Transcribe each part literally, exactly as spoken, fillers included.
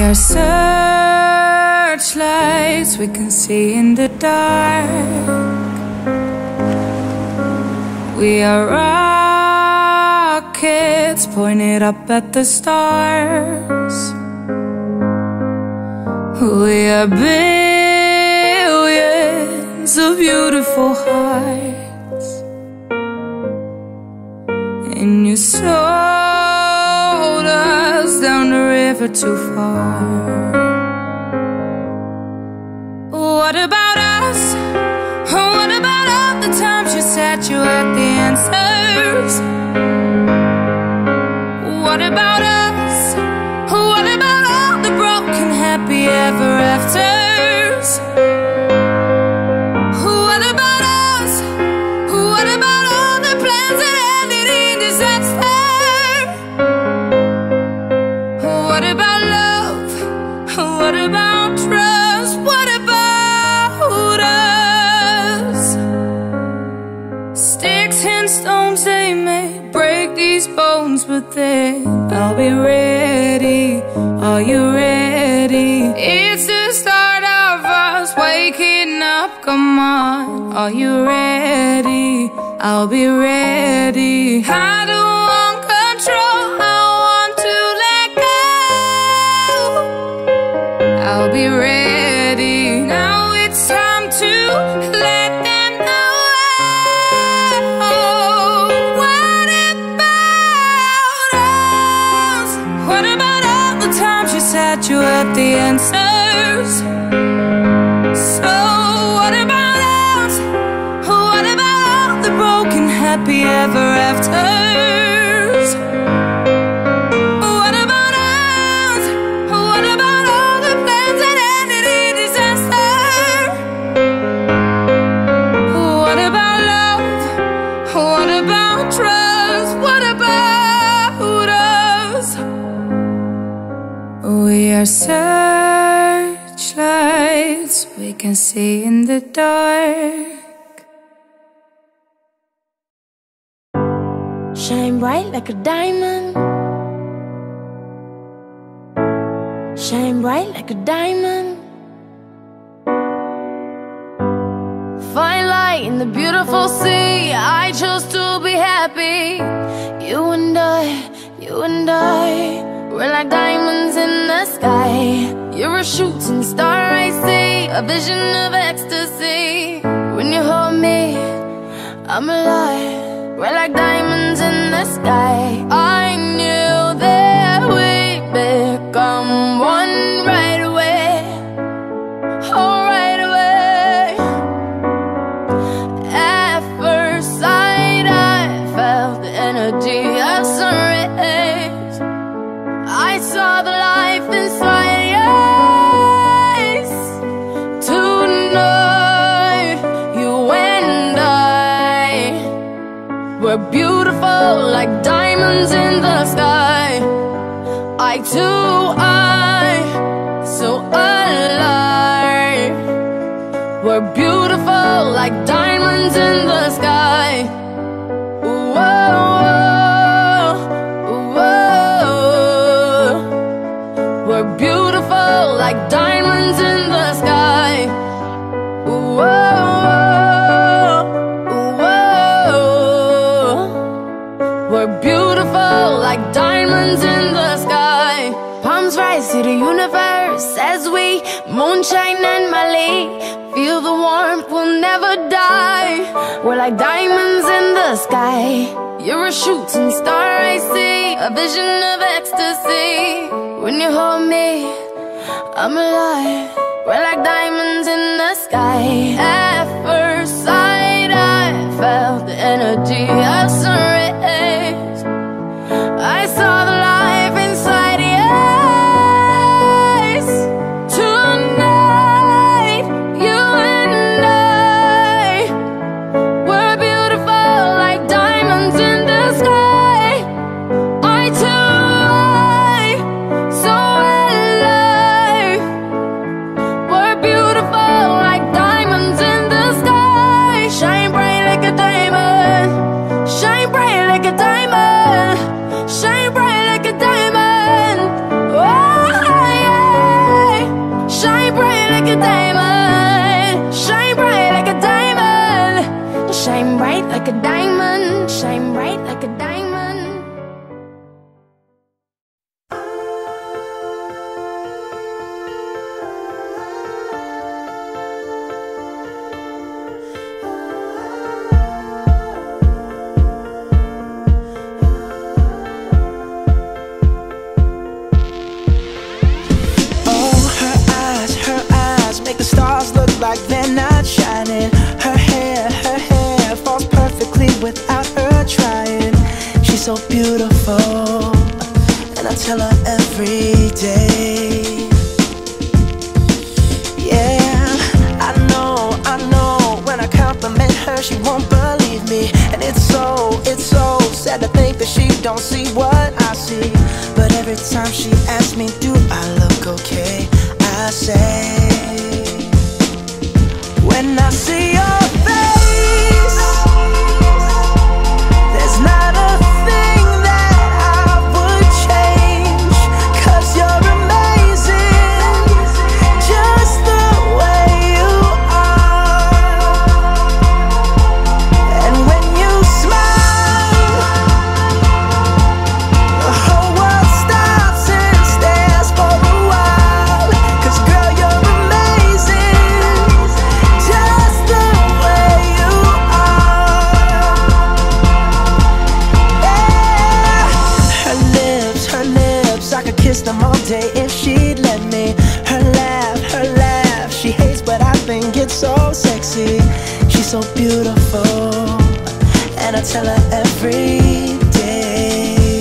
are searchlights we can see in the dark. We are rockets pointed up at the stars. We are billions of beautiful hearts, and you sold us down the river too far. What about us? What about all the times you said you had the answers? What about us? What about all the broken happy ever afters? What about us? What about all the plans that ended in disaster? What about love? What about trust? What about us? Sticks and stones, they may break these bones, but then I'll be ready. Are you ready? It's the start of us waking up, come on. Are you ready? I'll be ready. I don't want control, I want to let go. I'll be ready. Now it's time to let them know. What about us? What about all the times you said you had the answers? So what about us? What about all the broken happy ever afters? What about us? What about all the plans that ended in disaster? What about love? What about trust? What about us? We are searchlights we can see in the dark. Shine bright like a diamond. Shine bright like a diamond. Find light in the beautiful sea. I chose to be happy. You and I, you and I, we're like diamonds in the sky. You're a shooting star I see, a vision of ecstasy. When you hold me, I'm alive. We're like diamonds in the sky. I knew that we'd become one right away. Oh, right away. At first sight, I felt the energy of sun rays. I saw the life inside your eyes. Tonight, you and I, we're beautiful like diamonds in the sky. Eye to eye, so alive. We're beautiful like diamonds in the sky. Whoa, whoa, whoa. We're beautiful like diamonds in the sky. Whoa. We're beautiful like diamonds in the sky. Palms rise to the universe as we moonshine and Mali. Feel the warmth, we'll never die. We're like diamonds in the sky. You're a shooting star I see, a vision of ecstasy. When you hold me, I'm alive. We're like diamonds in the sky. At first sight, I felt the energy of sun rays. I saw the life inside your eyes. Tonight, you and I, we're beautiful like diamonds in the sky. Eye to eye, so alive. We're beautiful like diamonds in stars look like they're not shining. Her hair, her hair falls perfectly without her trying. She's so beautiful, and I tell her every day. Yeah, I know, I know, when I compliment her she won't believe me. And it's so, it's so sad to think that she don't see what I see. But every time she asks me, do I look okay, I say, when I see your face, there's not a thing that I would change. 'Cause you're amazing, just the way you are. And when you smile, the whole world stops and stares for a while. 'Cause girl, you're amazing, just the way you are. Yeah. Her lips, her lips, I could kiss them all day if she'd let me. Her laugh, her laugh, she hates but I think it's so sexy. She's so beautiful, and I tell her every day.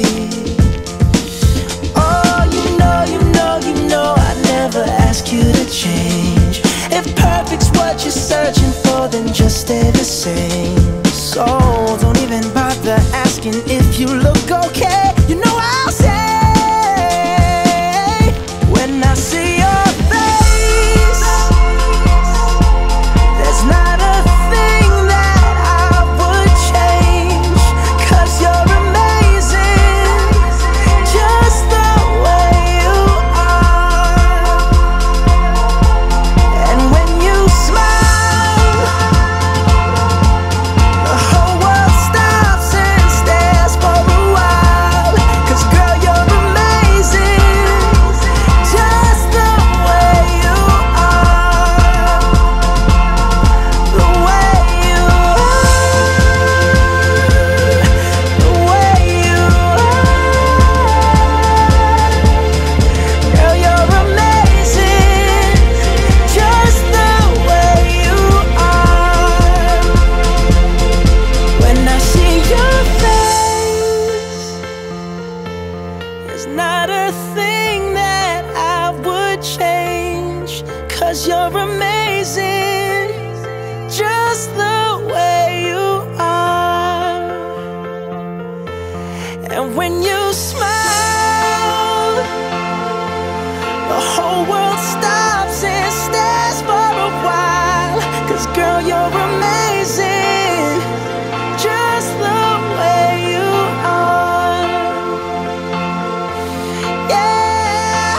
Oh, you know, you know, you know I'd never ask you to change. If perfect's what you're searching for, then just stay the same. So don't even bother asking if you look okay. You know I'll say, when I see your face, there's not a thing that I would change. 'Cause you're amazing, just the way you are. And when you smile, the whole world stops and stares for a while. 'Cause girl, you're amazing, just the way you are. The way you are, the way you are. Girl, you're amazing, just the way you are. When I see your face, there's not a thing that I would change. 'Cause you're amazing, just the way you are. And when you smile, the whole world stops and stares for a while. 'Cause girl, you're amazing, just the way you are. Yeah.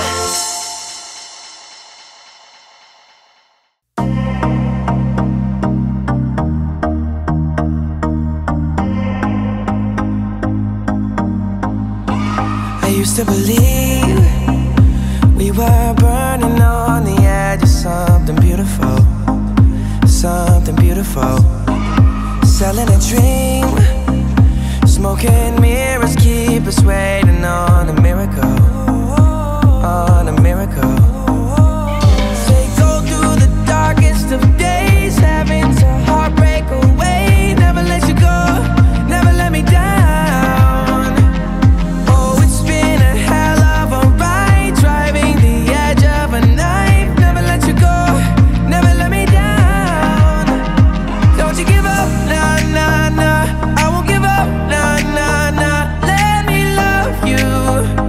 I used to believe we were burning on the edge of something beautiful, something beautiful. Selling a dream, smoking mirrors keep us waiting on a miracle, on a miracle. They go through the darkest of days, having to heartbreak away. Never let you go, never let me down. Oh, it's been a hell of a ride, driving the edge of a knife. Never let you go, never let me down. Don't you give up, nah, nah, nah. I won't give up, nah, nah, nah. Let me love you.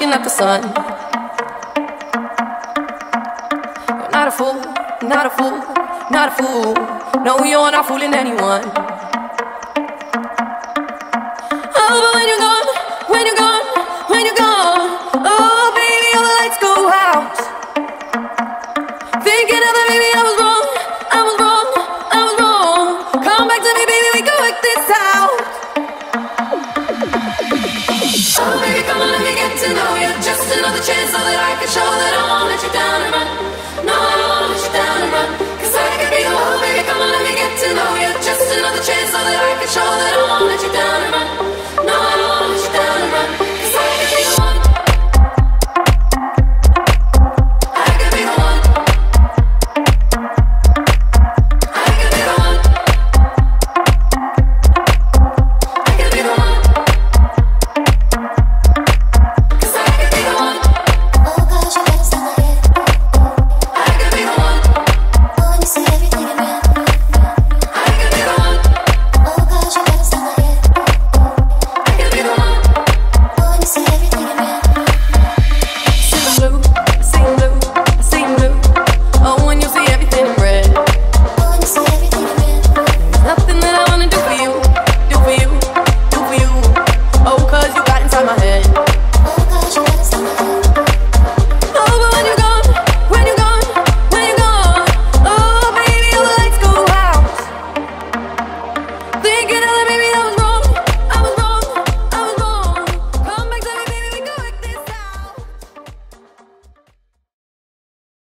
looking at the sun. You're not a fool, not a fool, not a fool. No, you're not fooling anyone. Oh, but when you're gone, when you're gone, when you're gone, oh, baby, all the lights go out. Thinking of that, baby, I was wrong, I was wrong, I was wrong. Come back to me, baby, we can work this out. Oh, baby, come on, let me get to know you. Just another chance so that I can show that I won't let you down and run.